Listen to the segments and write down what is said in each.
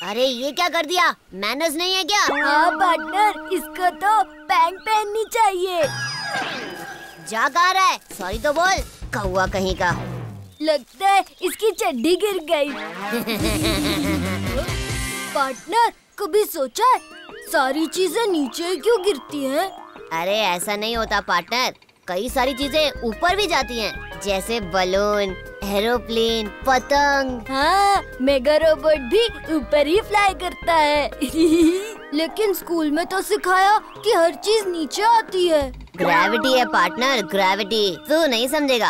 अरे ये क्या कर दिया? मैनर्स नहीं है क्या? हाँ पार्टनर, इसको तो पैंट पहननी चाहिए। जा कहाँ रहा है? सॉरी तो बोल, कौवा कहीं का। लगता है इसकी चड्डी गिर गई। पार्टनर, कभी सोचा है सारी चीजें नीचे क्यों गिरती हैं? अरे ऐसा नहीं होता पार्टनर, कई सारी चीजें ऊपर भी जाती हैं, जैसे बलून, एरोप्लेन, पतंग। हाँ, मेगा रोबोट भी ऊपर ही फ्लाई करता है। लेकिन स्कूल में तो सिखाया कि हर चीज नीचे आती है। ग्रेविटी है पार्टनर, ग्रेविटी। तू नहीं समझेगा।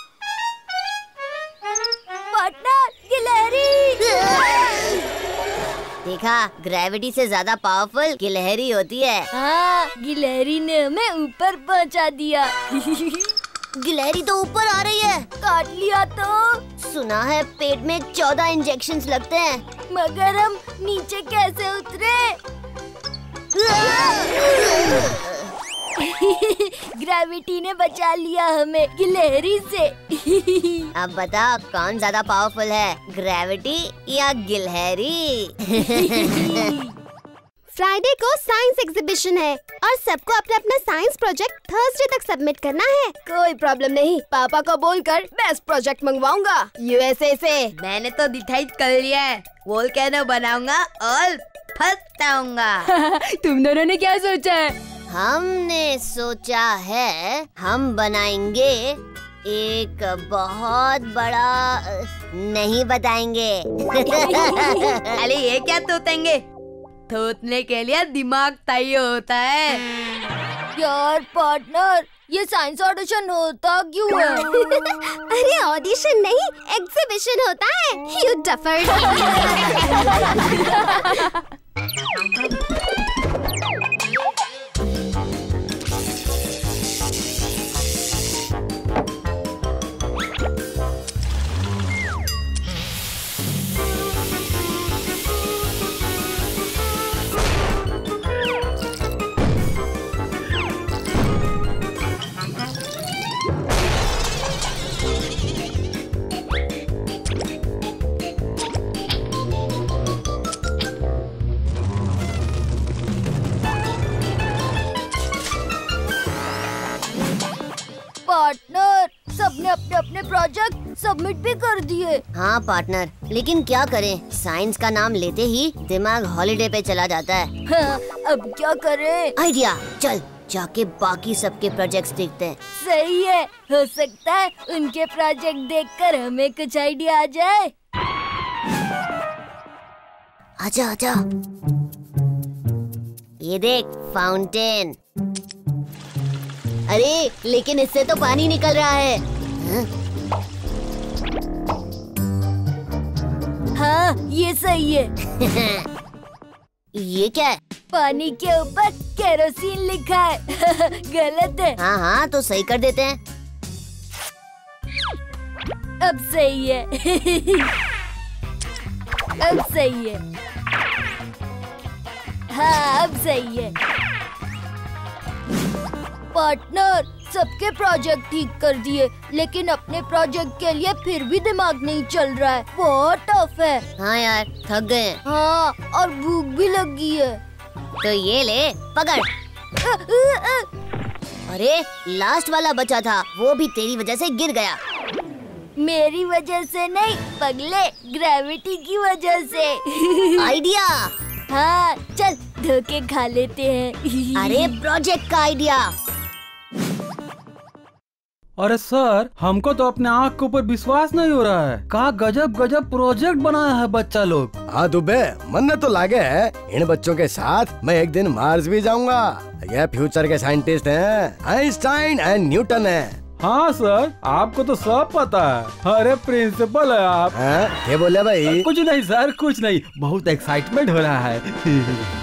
पार्टनर, गिलहरी। देखा, ग्रेविटी से ज्यादा पावरफुल गिलहरी होती है। हाँ, गिलहरी ने हमें ऊपर पहुंचा दिया। गिलहरी तो ऊपर आ रही है। काट लिया तो? सुना है पेट में 14 इंजेक्शंस लगते हैं। मगर हम नीचे कैसे उतरे? ग्रेविटी ने बचा लिया हमें गिलहरी से। अब बता कौन ज्यादा पावरफुल है, ग्रेविटी या गिलहरी? फ्राइडे को साइंस एग्जीबिशन है और सबको अपना अपना साइंस प्रोजेक्ट थर्सडे तक सबमिट करना है। कोई प्रॉब्लम नहीं, पापा को बोलकर बेस्ट प्रोजेक्ट मंगवाऊंगा यूएसए से। मैंने तो डिसाइड कर लिया है, वोल्केनो बनाऊंगा और फंसाऊंगा। तुम दोनों ने क्या सोचा है? हमने सोचा है हम बनाएंगे एक बहुत बड़ा, नहीं बताएंगे। अरे ये क्या तोतेंगे? थोतने के लिए दिमाग चाहिए होता है। यार पार्टनर, ये साइंस ऑडिशन होता क्यों है? अरे ऑडिशन नहीं, एग्जीबिशन होता है। You duffer. पार्टनर, सबने अपने अपने प्रोजेक्ट सबमिट भी कर दिए। हाँ पार्टनर, लेकिन क्या करें, साइंस का नाम लेते ही दिमाग हॉलिडे पे चला जाता है। हाँ, अब क्या करें? आइडिया, चल जाके बाकी सबके प्रोजेक्ट्स देखते हैं। सही है, हो सकता है उनके प्रोजेक्ट देखकर हमें कुछ आइडिया आ जाए। आजा आजा, ये देख फाउंटेन। अरे लेकिन इससे तो पानी निकल रहा है। हाँ, ये सही है। ये क्या है? पानी के ऊपर केरोसिन लिखा है। गलत है। हाँ हाँ, तो सही कर देते हैं। अब सही है। अब सही है। हाँ, अब सही है। पार्टनर, सबके प्रोजेक्ट ठीक कर दिए, लेकिन अपने प्रोजेक्ट के लिए फिर भी दिमाग नहीं चल रहा है। बहुत टफ है। हाँ यार, थक गए। हाँ, और भूख भी लगी है। तो ये ले, पकड़। अरे लास्ट वाला बचा था, वो भी तेरी वजह से गिर गया। मेरी वजह से नहीं पगले, ग्रेविटी की वजह से। आइडिया। हाँ, चल धोखे खा लेते हैं। अरे प्रोजेक्ट का आइडिया। अरे सर, हमको तो अपने आँख के ऊपर विश्वास नहीं हो रहा है। कहा गजब गजब प्रोजेक्ट बनाया है बच्चा लोग। हाँ दुबे, मन तो लागे है। इन बच्चों के साथ मैं एक दिन मार्स भी जाऊंगा। ये फ्यूचर के साइंटिस्ट हैं, आइंस्टाइन एंड न्यूटन हैं। हाँ सर, आपको तो सब पता है। अरे प्रिंसिपल है आप। क्या बोले भाई? कुछ नहीं सर, कुछ नहीं, बहुत एक्साइटमेंट हो रहा है।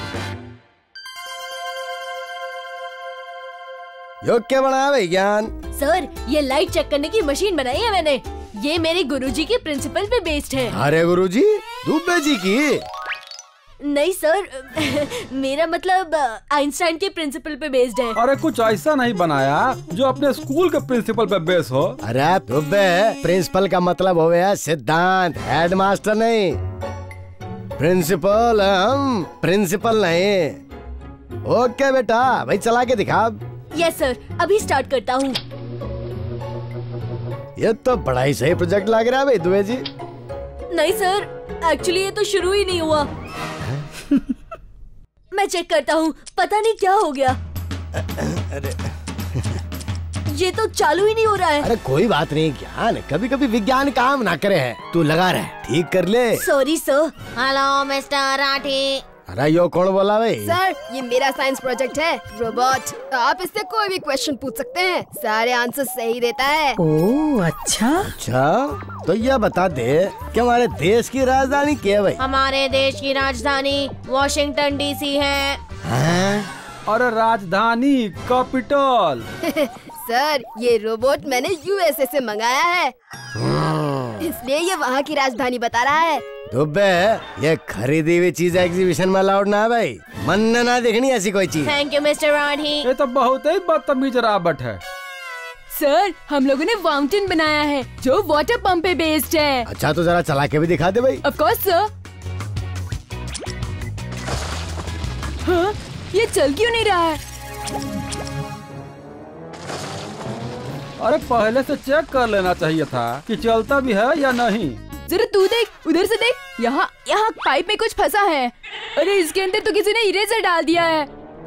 योग क्या बनाया विज्ञान? सर, ये लाइट चेक करने की मशीन बनाई है मैंने। ये मेरे गुरुजी के प्रिंसिपल पे बेस्ड है। अरे गुरुजी, दुबे जी की? नहीं सर, मेरा मतलब आइंस्टाइन के प्रिंसिपल पे बेस्ड है। अरे कुछ ऐसा नहीं बनाया जो अपने स्कूल के प्रिंसिपल पे बेस हो। अरे दुबे, प्रिंसिपल का मतलब हो गया सिद्धांत, हेडमास्टर नहीं। प्रिंसिपल है हम, प्रिंसिपल नहीं। ओके बेटा, भाई चला के दिखा। यस सर, अभी स्टार्ट करता हूँ। ये तो बड़ा ही सही प्रोजेक्ट लग रहा है भाई दुबे जी। नहीं सर, एक्चुअली ये तो शुरू ही नहीं हुआ। मैं चेक करता हूँ, पता नहीं क्या हो गया। अरे ये तो चालू ही नहीं हो रहा है। अरे कोई बात नहीं, ज्ञान कभी कभी विज्ञान काम ना करे है। तू लगा रहे, ठीक कर ले। Sorry sir. Hello mister Rathi. अरे यो कौन बोला भाई? सर, ये मेरा साइंस प्रोजेक्ट है, रोबोट। आप इससे कोई भी क्वेश्चन पूछ सकते हैं, सारे आंसर सही देता है। ओह अच्छा। अच्छा, तो यह बता दे कि हमारे देश की राजधानी क्या है भाई? हमारे देश की राजधानी वॉशिंग्टन डीसी है। हाँ? अरे राजधानी कैपिटल। सर, ये रोबोट मैंने यूएसए से मंगाया है, इसलिए ये वहाँ की राजधानी बता रहा है। दुबे, ये खरीदी हुई चीज एग्जीबिशन में अलाउड ना है भाई। मन ना देखनी ऐसी कोई चीज। Thank you mister Rathi. ये तो बहुत ही बदतमीज रॉबर्ट है। सर, हम लोगों ने फाउंटेन बनाया है जो वाटर पंप पे बेस्ड है। अच्छा, तो जरा चला के भी दिखा दे भाई। Of course sir. हाँ, ये चल क्यों नहीं रहा है? अरे पहले से चेक कर लेना चाहिए था कि चलता भी है या नहीं। जरा तू देख, उधर से देख, यहाँ पाइप में कुछ फंसा है। अरे इसके अंदर तो किसी ने इरेजर डाल दिया है।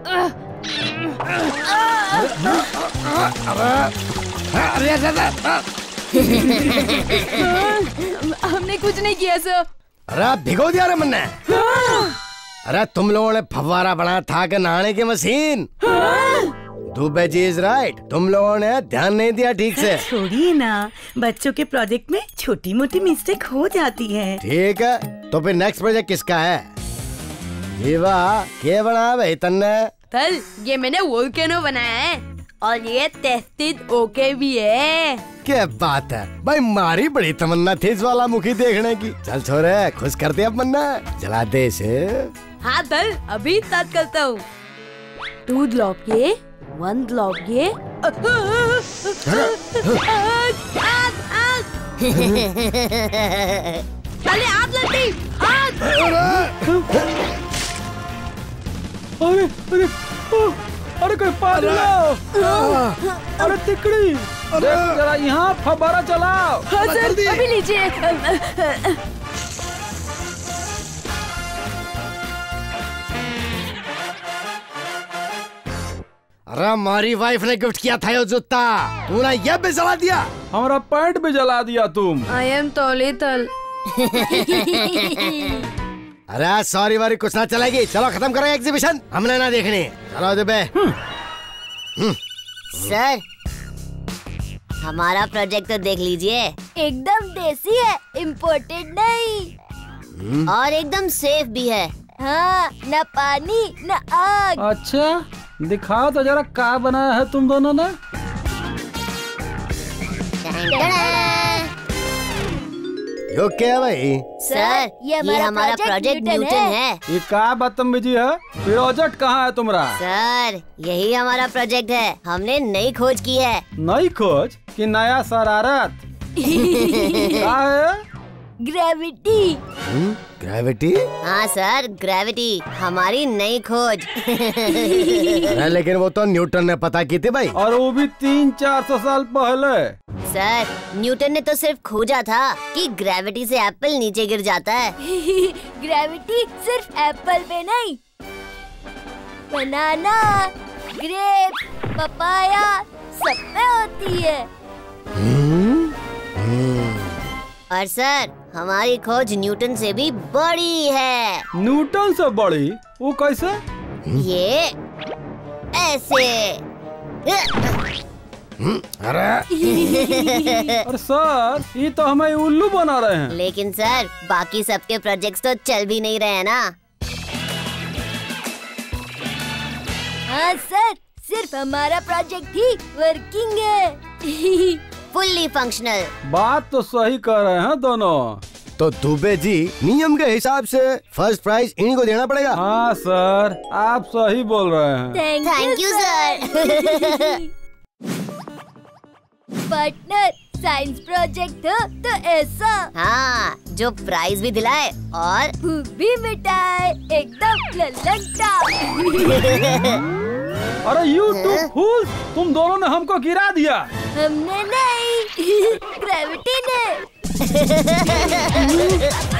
हमने कुछ नहीं किया सर। अरे भिगो दिया रे मन्ने। अरे तुम लोगों ने फव्वारा बनाया था कि नहाने की machine? Dubey ji is right, तुम लोगों ने ध्यान नहीं दिया ठीक से। छोड़िए ना, बच्चों के प्रोजेक्ट में छोटी मोटी मिस्टेक हो जाती है। ठीक है, तो फिर नेक्स्ट प्रोजेक्ट किसका है? जीवा, क्या बना भाई तन्ने? तल, ये मैंने वोल्केनो बनाया है और ये 33 ओके भी है। क्या बात है भाई, मारी बड़ी तमन्ना थी इस वाला मुखी देखने की। चल छोरे, खुश कर दे अब मन्ना, जला दे इसे। हाँ तल, अभी स्टार्ट करता हूँ। 2 ग्लोब ये, 1 ग्लोब ये। पहले आग लगती, आग। अरे अरे अरे कोई पानी लाओ। अरे तिकड़ी, देखो जरा यहाँ फव्वारा चलाओ। हाँ सर, अभी लीजिए। अरे हमारी वाइफ ने गिफ्ट किया था ये जूता, तूने ये भी जला दिया। हमारा पैंट भी जला दिया तुम। आई एम तोली तल। अरे सॉरी वारी कुछ ना चलेगी, चलो खत्म करो एग्जीबिशन, हमने ना देखनी। चलो दुबे। सर, हमारा प्रोजेक्ट तो देख लीजिए। एकदम देसी है, इम्पोर्टेड नहीं। और एकदम सेफ भी है। हाँ, न पानी न आग। अच्छा, दिखाओ तो जरा क्या बनाया है तुम दोनों ने। यो क्या भाई? सर, ये हमारा प्रोजेक्ट न्यूटन है। ये क्या बदतमीजी है? प्रोजेक्ट कहाँ है तुम्हारा? सर, यही हमारा प्रोजेक्ट है, हमने नई खोज की है। नई खोज कि नया शरारत? क्या है? ग्रेविटी। ग्रेविटी? हाँ सर, ग्रेविटी हमारी नई खोज। अरे लेकिन वो तो न्यूटन ने पता की थी भाई। और वो भी 300-400 साल पहले। सर, न्यूटन ने तो सिर्फ खोजा था कि ग्रेविटी से एप्पल नीचे गिर जाता है। ग्रेविटी सिर्फ एप्पल पे नहीं, बनाना, ग्रेप, पपाया सब पे होती है। और सर, हमारी खोज न्यूटन से भी बड़ी है। न्यूटन से बड़ी? वो कैसे? ये ऐसे। और सर, ये तो हमें उल्लू बना रहे हैं। लेकिन सर, बाकी सबके प्रोजेक्ट्स तो चल भी नहीं रहे हैं ना। हाँ सर, सिर्फ हमारा प्रोजेक्ट ही वर्किंग है। Fully functional. बात तो सही कर रहे हैं दोनों। तो दुबे जी, नियम के हिसाब से फर्स्ट प्राइज इन्हीं को देना पड़ेगा। हाँ सर, आप सही बोल रहे हैं। Thank you sir. Partner, science project हो तो ऐसा। हाँ, जो प्राइज भी दिलाए और भूख भी मिटाए, एकदम लल्लनटा। अरे यू टू फूल, तुम दोनों ने हमको गिरा दिया। हमने नहीं, ग्रेविटी ने।